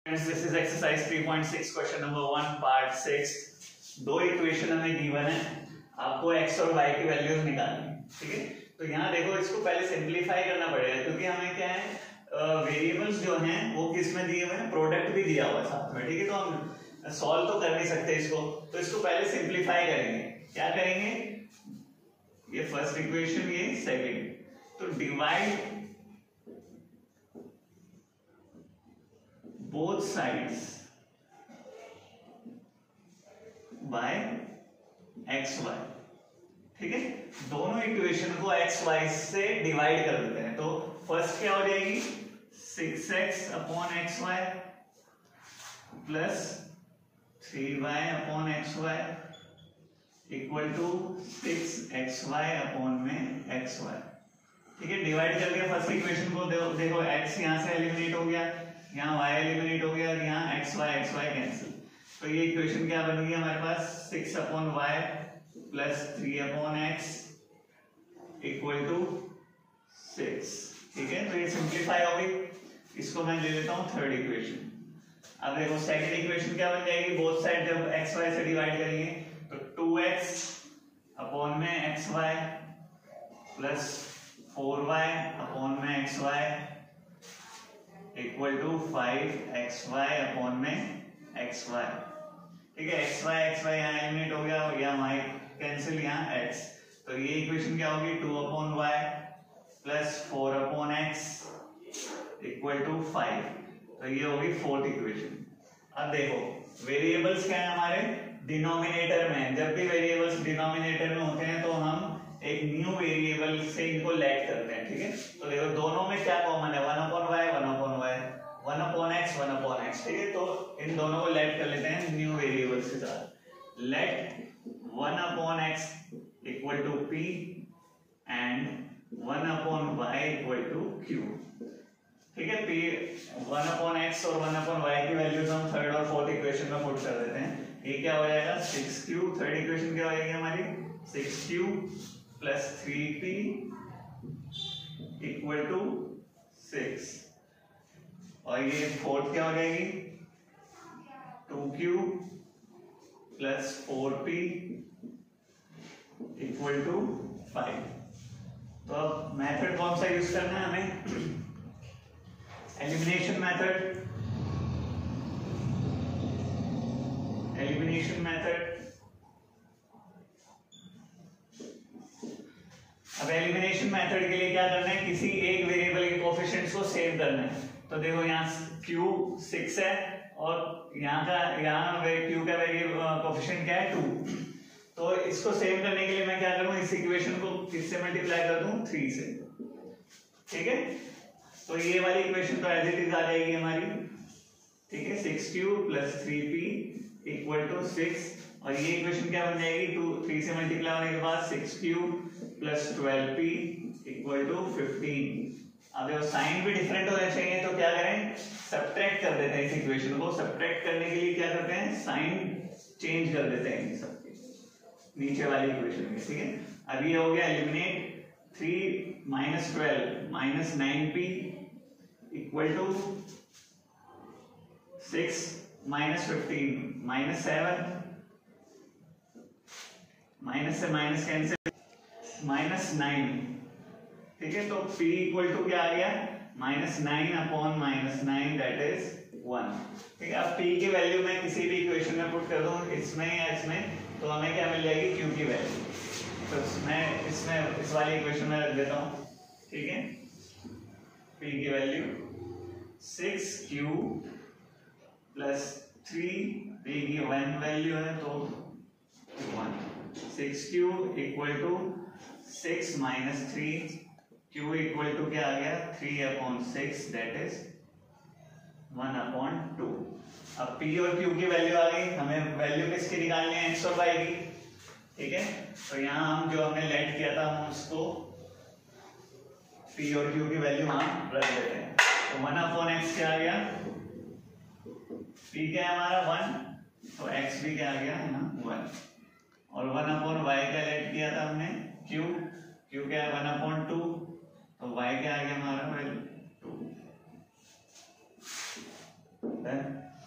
This is exercise 3.6 question number 1 part 6। दो equation हमें given है, आपको x और y की वैल्यूज निकालनी है। ठीक है, तो यहाँ देखो इसको पहले सिंपलीफाई करना पड़ेगा क्योंकि हमें क्या है वेरिएबल्स जो हैं वो किस में दिए हुए हैं, प्रोडक्ट भी दिया हुआ है साथ में। ठीक है, तो हम सॉल्व तो कर नहीं सकते इसको, तो इसको पहले सिंपलीफाई करेंगे। क्या करेंगे, ये फर्स्ट इक्वेशन, ये सेकंड, तो divide both sides by xy। ठीक है, दोनों इक्वेशन को xy से डिवाइड कर देते हैं। तो फर्स्ट क्या हो जाएगी, 6x upon xy plus 3y upon xy equal to 6xy upon में xy। ठीक है, डिवाइड कर दिया फर्स्ट इक्वेशन को। देखो x यहां से एलिमिनेट हो गया, यहाँ y एलिमिनेट हो गया और यहाँ xy कैंसिल। तो ये इक्वेशन क्या बन गई हमारे पास, 6 upon Y plus 3 upon X equal to 6। ठीक है, तो ये सिंप्लीफाई हो गई। इसको मैं ले लेता हूँ थर्ड इक्वेशन। अब देखो सेकंड इक्वेशन क्या बन जाएगी, बोथ साइड जब xy से डिवाइड करेंगे तो 2x अपॉन में xy प्लस 4y अपॉन में xy equal to 5xy upon में xy। ठीक है, xy यहाँ एलिमिनेट हो गया, यहाँ y कैंसिल, यहाँ x। तो ये इक्वेशन क्या होगी, 2 upon y plus 4 upon x equal to 5। तो ये होगी फोर्थ इक्वेशन। अब देखो वेरिएबल्स क्या है हमारे डिनोमिनेटर में। जब भी वेरिएबल्स डिनोमिनेटर में होते हैं तो हम एक न्यू वेरिएबल से इनको लेट करते हैं। ठीक है, तो देखो दोनों में क्या कॉमन है, 1 upon y 1 upon y 1 upon x 1 upon x। ठीक है, तो इन दोनों को लेट कर लेते हैं न्यू वेरिएबल के साथ। Let 1 upon x equal to p and 1 upon y equal to q। ठीक है, p 1 अपॉन x और 1 अपॉन y की वैल्यूज हम थर्ड और फोर्थ इक्वेशन में पुट कर देते हैं। ये क्या हो जाएगा, 6q। थर्ड इक्वेशन क्या हो जाएगी हमारी, 6q plus 3p equal to 6। और ये फोर्थ क्या हो जाएगी, 2q plus 4p equal to 5। तो अब मेथड कौन सा यूज करना है हमें, एलिमिनेशन मेथड। Elimination method. अब एलिमिनेशन मेथड के लिए क्या करना है, किसी एक वेरिएबल के कोएफिशिएंट्स को सेव करना है। तो देखो यहाँ q 6 है और यहाँ q का कोएफिशिएंट क्या है, 2। तो इसको सेव करने के लिए मैं क्या करूँ, इस इक्वेशन को किससे मल्टीप्लाई कर दूं, 3 से। ठीक है, तो ये वाली इक्वेशन तो एज इट इज आ जाएगी हमारी। ठीक है, 6q plus 3p equal to 6। और ये इक्वेशन क्या बन जाएगी, 3 से मल्टीप्लाई होने के बाद 6q plus 12p equal to 15। अब देखो साइन भी डिफरेंट होना चाहिए, तो क्या करें, सब्ट्रैक्ट कर देते हैं इस इक्वेशन को। सब्ट्रैक्ट करने के लिए क्या करते हैं, साइन चेंज कर देते हैं सबके नीचे वाली इक्वेशन में। ठीक है, अब ये हो गया eliminate, 3 minus 12 minus 9p equal to 6 minus 15 minus 7, minus से माइनस कैंसिल, माइनस 9। ठीक है, तो p इक्वल टू क्या आ गया, -9 अपॉन -9 दैट इज 1। ठीक है, अब p की वैल्यू मैं किसी भी इक्वेशन में पुट कर दूं, इसमें या इसमें, तो हमें क्या मिल जाएगी, q की वैल्यू। तो मैं इसमें इस वाली इक्वेशन में रख देता हूं। ठीक है, p की वैल्यू 6q प्लस 3, p की 1 वैल्यू है तो 1। 6q इक्वल टू 6 माइनस 3, q इक्वल टू क्या आ गया, 3 अपॉन 6 दैट इज 1 अपॉन 2। अब p और q की वैल्यू आ गई, हमें वैल्यू किसकी निकालनी है, x और y की। ठीक है, तो यहाँ हम जो हमने लेट किया था हम उसको p और q की वैल्यू वहां रख देते हैं। तो 1 अपॉन x क्या आ गया, p क्या है हमारा 1, तो x भी क्या आ गया यहाँ 1। और 1 अपॉन y का लेट किया था हमने, q क्या है 1 अपॉन 2, तो y क्या आ गया हमारा 2। देन